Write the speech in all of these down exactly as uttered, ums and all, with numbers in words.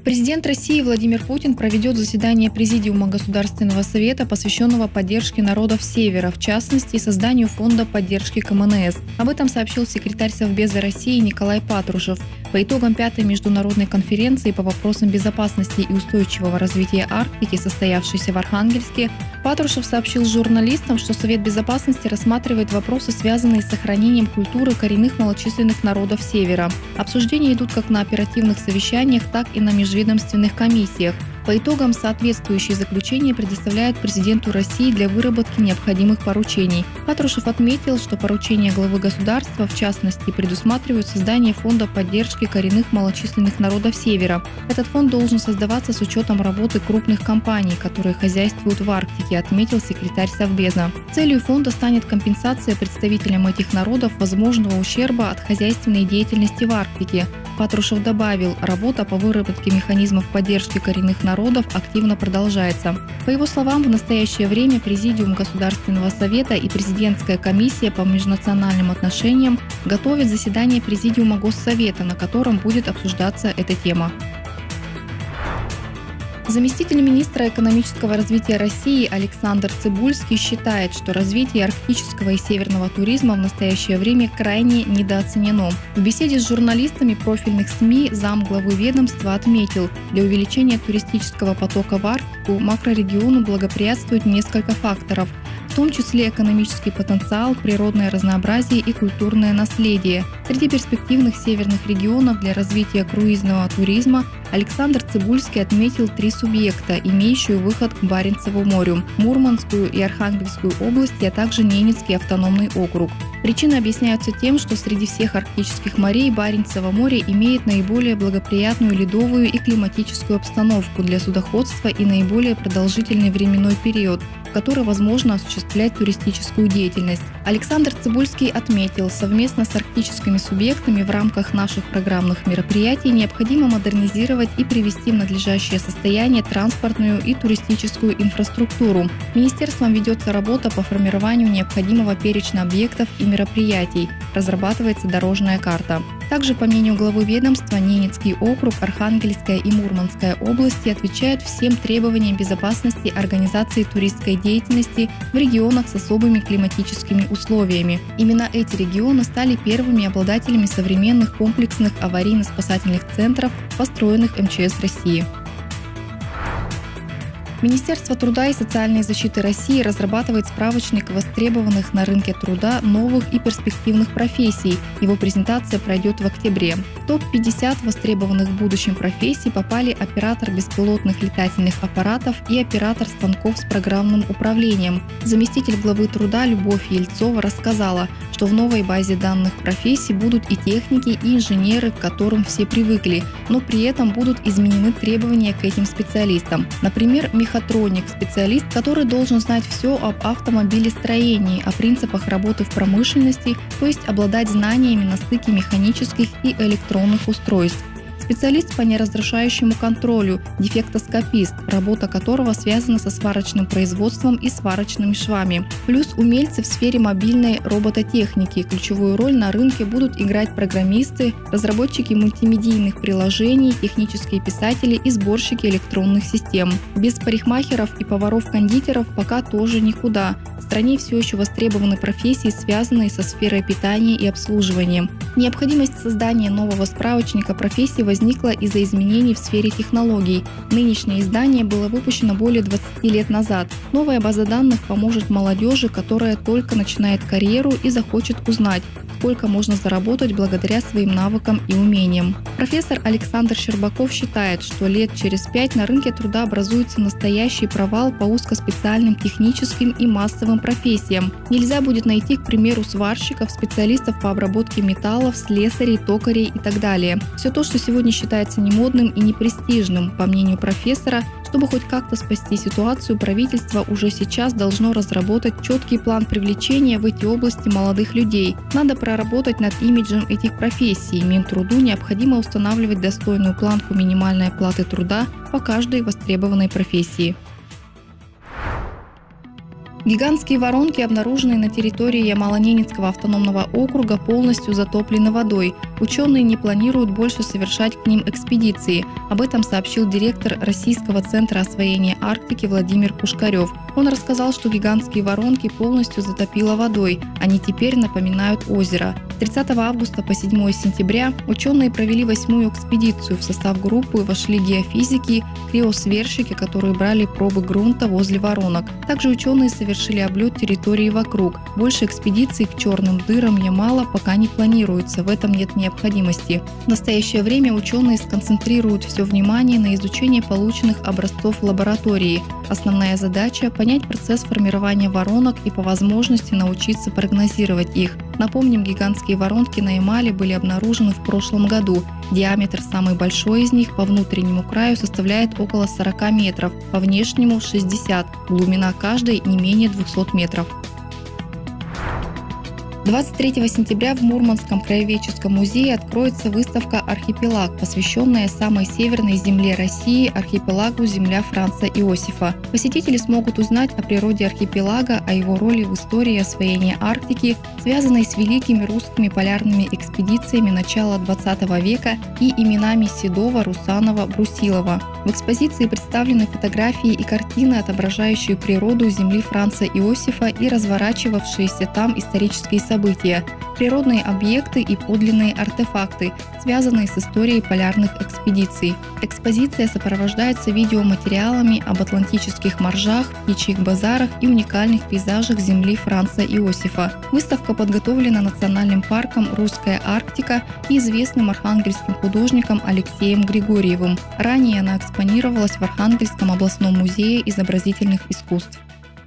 Президент России Владимир Путин проведет заседание Президиума Государственного совета, посвященного поддержке народов Севера, в частности, созданию фонда поддержки ка эм эн эс. Об этом сообщил секретарь Совбеза России Николай Патрушев. По итогам пятой международной конференции по вопросам безопасности и устойчивого развития Арктики, состоявшейся в Архангельске, Патрушев сообщил журналистам, что Совет Безопасности рассматривает вопросы, связанные с сохранением культуры коренных малочисленных народов Севера. Обсуждения идут как на оперативных совещаниях, так и на межведомственных комиссиях. По итогам соответствующие заключения предоставляют президенту России для выработки необходимых поручений. Патрушев отметил, что поручения главы государства, в частности, предусматривают создание фонда поддержки коренных малочисленных народов Севера. Этот фонд должен создаваться с учетом работы крупных компаний, которые хозяйствуют в Арктике, отметил секретарь Совбеза. Целью фонда станет компенсация представителям этих народов возможного ущерба от хозяйственной деятельности в Арктике. Патрушев добавил, работа по выработке механизмов поддержки коренных народов активно продолжается. По его словам, в настоящее время Президиум Государственного совета и Президентская комиссия по межнациональным отношениям готовят заседание Президиума Госсовета, на котором будет обсуждаться эта тема. Заместитель министра экономического развития России Александр Цыбульский считает, что развитие арктического и северного туризма в настоящее время крайне недооценено. В беседе с журналистами профильных СМИ замглавы ведомства отметил, для увеличения туристического потока в Арктику макрорегиону благоприятствует несколько факторов, в том числе экономический потенциал, природное разнообразие и культурное наследие. Среди перспективных северных регионов для развития круизного туризма Александр Цыбульский отметил три субъекта, имеющие выход к Баренцеву морю – Мурманскую и Архангельскую области, а также Ненецкий автономный округ. Причины объясняются тем, что среди всех арктических морей Баренцево море имеет наиболее благоприятную ледовую и климатическую обстановку для судоходства и наиболее продолжительный временной период, в который возможно осуществлять туристическую деятельность. Александр Цыбульский отметил, совместно с арктическими субъектами в рамках наших программных мероприятий необходимо модернизировать и привести в надлежащее состояние транспортную и туристическую инфраструктуру. Министерством ведется работа по формированию необходимого перечня объектов и мероприятий, разрабатывается дорожная карта. Также, по мнению главы ведомства, Ненецкий округ, Архангельская и Мурманская области отвечают всем требованиям безопасности организации туристской деятельности в регионах с особыми климатическими условиями. Именно эти регионы стали первыми обладателями современных комплексных аварийно-спасательных центров, построенных эм че эс России. Министерство труда и социальной защиты России разрабатывает справочник востребованных на рынке труда новых и перспективных профессий. Его презентация пройдет в октябре. В топ пятьдесят востребованных в будущем профессий попали оператор беспилотных летательных аппаратов и оператор станков с программным управлением. Заместитель главы труда Любовь Ельцова рассказала, что в новой базе данных профессий будут и техники, и инженеры, к которым все привыкли, но при этом будут изменены требования к этим специалистам. Например, мехатроник – специалист, который должен знать все об автомобилестроении, о принципах работы в промышленности, то есть обладать знаниями на стыке механических и электронных устройств. Специалист по неразрушающему контролю, дефектоскопист, работа которого связана со сварочным производством и сварочными швами. Плюс умельцы в сфере мобильной робототехники. Ключевую роль на рынке будут играть программисты, разработчики мультимедийных приложений, технические писатели и сборщики электронных систем. Без парикмахеров и поваров-кондитеров пока тоже никуда. В стране все еще востребованы профессии, связанные со сферой питания и обслуживания. Необходимость создания нового справочника профессий возникла из-за изменений в сфере технологий. Нынешнее издание было выпущено более двадцати лет назад. Новая база данных поможет молодежи, которая только начинает карьеру и захочет узнать, сколько можно заработать благодаря своим навыкам и умениям. Профессор Александр Щербаков считает, что лет через пять на рынке труда образуется настоящий провал по узкоспециальным техническим и массовым профессиям. Нельзя будет найти, к примеру, сварщиков, специалистов по обработке металлов, слесарей, токарей и так далее. Все то, что сегодня считается немодным и непрестижным, по мнению профессора, чтобы хоть как-то спасти ситуацию, правительство уже сейчас должно разработать четкий план привлечения в эти области молодых людей. Надо проработать над имиджем этих профессий. Минтруду необходимо устанавливать достойную планку минимальной оплаты труда по каждой востребованной профессии. Гигантские воронки, обнаруженные на территории Ямало-Ненецкого автономного округа, полностью затоплены водой. Ученые не планируют больше совершать к ним экспедиции. Об этом сообщил директор Российского центра освоения Арктики Владимир Пушкарев. Он рассказал, что гигантские воронки полностью затопило водой. Они теперь напоминают озеро. С тридцатого августа по седьмое сентября ученые провели восьмую экспедицию. В состав группы вошли геофизики, криосверщики, которые брали пробы грунта возле воронок. Также ученые совершили облет территории вокруг. Больше экспедиций к черным дырам Ямала пока не планируется, в этом нет необходимости. В настоящее время ученые сконцентрируют все внимание на изучении полученных образцов в лаборатории. Основная задача – понять процесс формирования воронок и по возможности научиться прогнозировать их. Напомним, гигантские воронки на Ямале были обнаружены в прошлом году. Диаметр самой большой из них по внутреннему краю составляет около сорока метров, по внешнему – шестьдесят, глубина каждой не менее двухсот метров. двадцать третьего сентября в Мурманском краеведческом музее откроется выставка «Архипелаг», посвященная самой северной земле России, архипелагу «Земля Франца Иосифа». Посетители смогут узнать о природе архипелага, о его роли в истории освоения Арктики, связанной с великими русскими полярными экспедициями начала двадцатого века и именами Седова, Русанова, Брусилова. В экспозиции представлены фотографии и картины, отображающие природу земли Франца Иосифа и разворачивавшиеся там исторические события, природные объекты и подлинные артефакты, связанные с историей полярных экспедиций. Экспозиция сопровождается видеоматериалами об атлантических моржах, птичьих базарах и уникальных пейзажах земли Франца Иосифа. Выставка подготовлена Национальным парком «Русская Арктика» и известным архангельским художником Алексеем Григорьевым. Ранее она экспонировалась в Архангельском областном музее изобразительных искусств.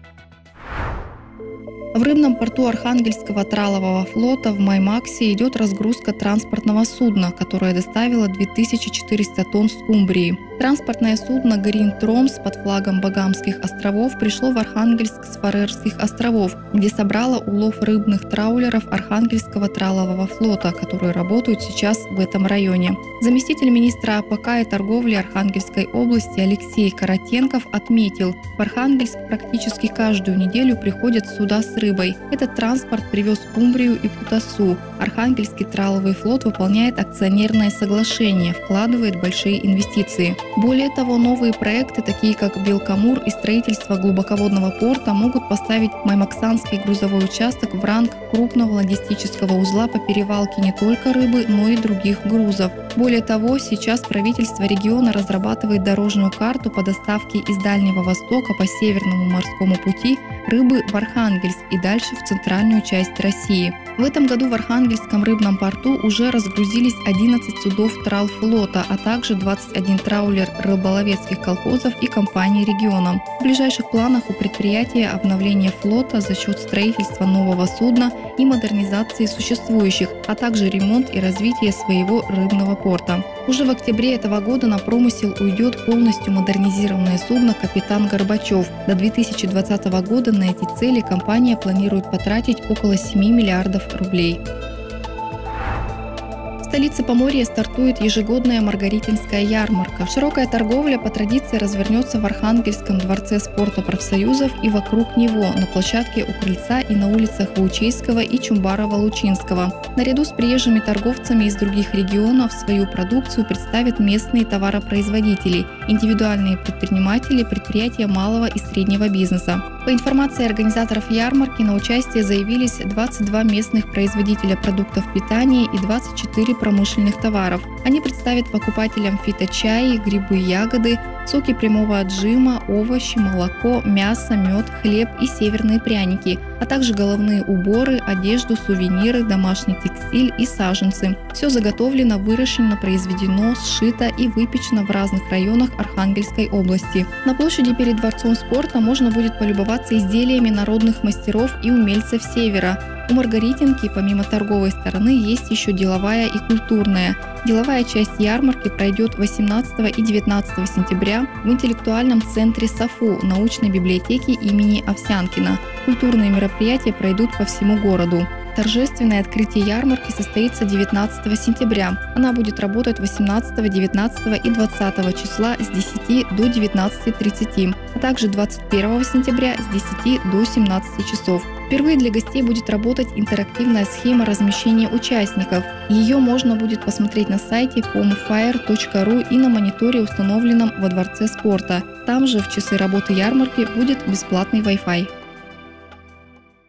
В рыбном порту Архангельского тралового флота в Маймаксе идет разгрузка транспортного судна, которое доставило две тысячи четыреста тонн скумбрии. Транспортное судно «Грин Тромс» под флагом Багамских островов пришло в Архангельск с Фарерских островов, где собрало улов рыбных траулеров Архангельского тралового флота, которые работают сейчас в этом районе. Заместитель министра АПК и торговли Архангельской области Алексей Каратенков отметил, в Архангельск практически каждую неделю приходят суда с рыбой. Этот транспорт привез скумбрию и кутасу. Архангельский траловый флот выполняет акционерное соглашение, вкладывает большие инвестиции. Более того, новые проекты, такие как Белкамур и строительство глубоководного порта, могут поставить Маймаксанский грузовой участок в ранг крупного логистического узла по перевалке не только рыбы, но и других грузов. Более того, сейчас правительство региона разрабатывает дорожную карту по доставке из Дальнего Востока по Северному морскому пути рыбы в Архангельск и дальше в центральную часть России. В этом году в Архангельском рыбном порту уже разгрузились одиннадцать судов тралфлота, а также двадцать один траулер рыболовецких колхозов и компаний региона. В ближайших планах у предприятия обновление флота за счет строительства нового судна и модернизации существующих, а также ремонт и развитие своего рыбного порта. Уже в октябре этого года на промысел уйдет полностью модернизированное судно «Капитан Горбачев». До две тысячи двадцатого года на эти цели компания планирует потратить около семи миллиардов рублей. В столице Поморья стартует ежегодная Маргаритинская ярмарка. Широкая торговля по традиции развернется в Архангельском дворце спорта профсоюзов и вокруг него, на площадке у крыльца и на улицах Лучейского и Чумбарова-Лучинского. Наряду с приезжими торговцами из других регионов свою продукцию представят местные товаропроизводители, индивидуальные предприниматели, предприятия малого и среднего бизнеса. По информации организаторов ярмарки, на участие заявились двадцать два местных производителя продуктов питания и двадцать четыре промышленных товаров. Они представят покупателям фиточаи, грибы, ягоды, соки прямого отжима, овощи, молоко, мясо, мед, хлеб и северные пряники, а также головные уборы, одежду, сувениры, домашний текстиль и саженцы. Все заготовлено, выращено, произведено, сшито и выпечено в разных районах Архангельской области. На площади перед Дворцом спорта можно будет полюбоваться изделиями народных мастеров и умельцев Севера. У Маргаритинки помимо торговой стороны есть еще деловая и культурная. Деловая часть ярмарки пройдет восемнадцатого и девятнадцатого сентября в интеллектуальном центре САФУ научной библиотеки имени Овсянкина. Культурные мероприятия пройдут по всему городу. Торжественное открытие ярмарки состоится девятнадцатого сентября. Она будет работать восемнадцатого, девятнадцатого и двадцатого числа с десяти до девятнадцати тридцати, а также двадцать первого сентября с десяти до семнадцати часов. Впервые для гостей будет работать интерактивная схема размещения участников. Ее можно будет посмотреть на сайте помфайр точка ру и на мониторе, установленном во Дворце спорта. Там же в часы работы ярмарки будет бесплатный Wi-Fi.